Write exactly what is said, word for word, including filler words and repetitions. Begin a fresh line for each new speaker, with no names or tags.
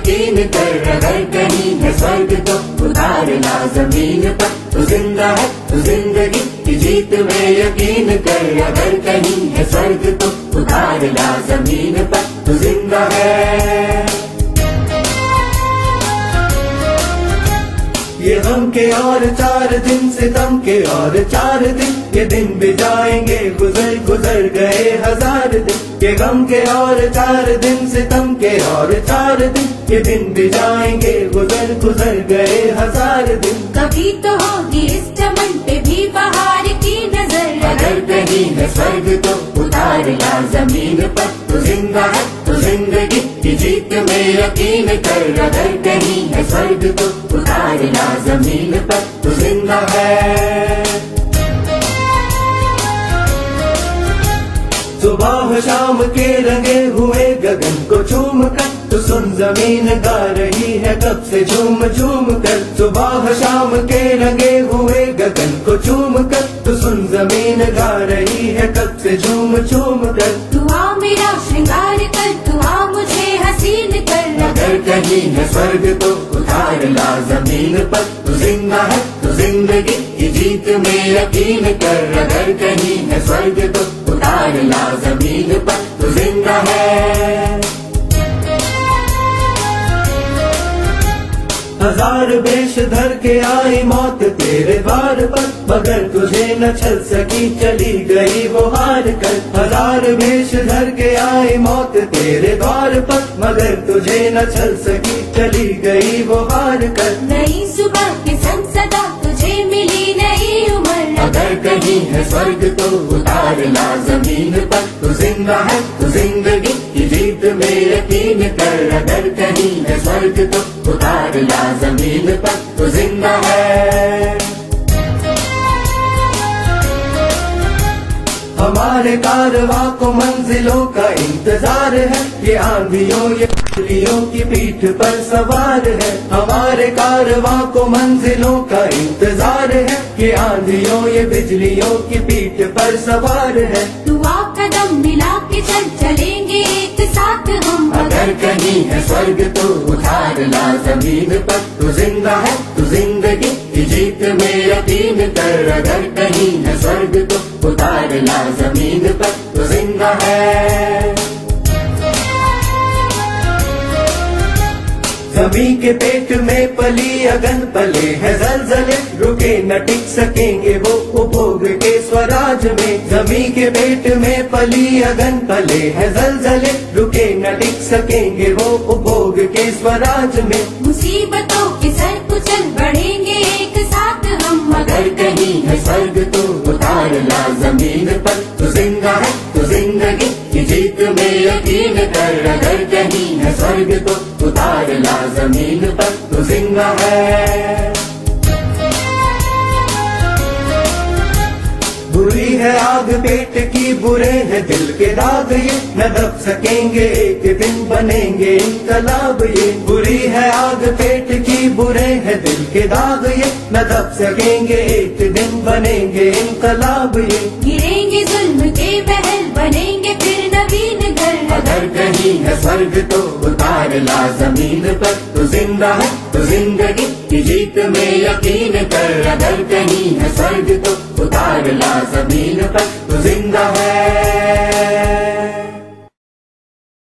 यकीन कर, अगर कहीं है स्वर्ग तो उतार ला जमीन पर। तू जिंदा है तू जिंदगी की जीत में यकीन कर, अगर कहीं है स्वर्ग तो उतार ला जमीन पर। तू जिंदा है।
ये गम के और चार दिन, सितम के और चार दिन, ये दिन भी जाएंगे गुजर गुजर गए हजार दिन। ये गम के और चार दिन, सितम के और चार दिन, ये दिन भी जाएंगे गुजर गुजर गए हजार दिन।
कभी तो होगी इस चमन पे भी बहार की नजर,
अगर कहीं है स्वर्ग तो उतार ला जमीन पर। तू जिंदा है तू जिंदगी की जीत में यकीन कर, अगर कहीं है स्वर्ग तो उतार ला जमीन पर। तू जिंदा है।
सुबह शाम के रंगे हुए गगन को चूम कर, तो सुन जमीन गा रही है कब से झूम झूम कर। सुबह शाम के रंगे हुए गगन को चूम कर, तो सुन जमीन गा रही है कब से झूम झूम कर।
तू आ मेरा श्रृंगार कर, तू आ मुझे हसीन कर,
अगर कहीं है स्वर्ग तो उतार ला जमीन पर। तू जिंदा है तू जिंदगी की जीत में यकीन कर, अगर कहीं है स्वर्ग तो उतार ला जमीन पर। तू जिंदा है।
हजार वेश धर के आई मौत तेरे द्वार पर, मगर तुझे न छल सकी चली गई वो हार कर। हजार वेश धर के आई मौत तेरे द्वार पर, मगर तुझे न छल सकी चली गई वो हार कर।
नई सुबह के संग सदा तुझे मिली नई उम्र,
अगर कहीं है स्वर्ग तो उतार ला जमीन पर। तू जिंदा है तू जिंदगी की जीत में यकीन कर, अगर कहीं है स्वर्ग तो उतार ला जमीन पर। तू जिंदा है।
हमारे कारवां को मंजिलों का इंतजार है, ये आंधियों ये बिजलियों की पीठ पर सवार है। हमारे कारवां को मंजिलों का इंतजार है, ये आंधियों ये बिजलियों की पीठ पर सवार है।
तू आ कदम मिला के चल चलेंगे एक साथ हम,
अगर कहीं है स्वर्ग तो उतार ला जमीन पर। तू जिंदा है तू जिंदगी की जीत में यकीन कर, अगर कहीं है स्वर्ग तो उतार ला जमीन पर। तू जिंदा है।
जमी के पेट में पली अगन पले है जलजले, रुके न टिक सकेंगे वो उपभोग के स्वराज में। जमी के पेट में पली अगन पले है जलजले, रुके न टिक सकेंगे वो उपभोग के स्वराज में।
मुसीबतों के सर कुचल बढ़ेंगे एक साथ हम,
अगर कहीं है स्वर्ग तो उतार ला जमीन पर। तू जिंदा है तू जिंदगी की जीत में यकीन कर, अगर कहीं है स्वर्ग तो उतार ला जमीन पर। तू जिंदा है।
बुरी है आग पेट की बुरे हैं दिल के दाग, ये न दब सकेंगे एक दिन बनेंगे इनकलाब। ये बुरी है आग पेट की बुरे हैं दिल के दाग, ये न दब सकेंगे एक दिन बनेंगे इनकलाब। ये
गिरेंगे जुल्म के महल बनेंगे फिर नवीन घर,
अगर कहीं है स्वर्ग तो उतार ला जमीन पर। तू जिंदा है तू जिंदगी की जीत में यकीन कर, अगर कहीं है स्वर्ग तो उतार ला जमीन पर। तू जिंदा है।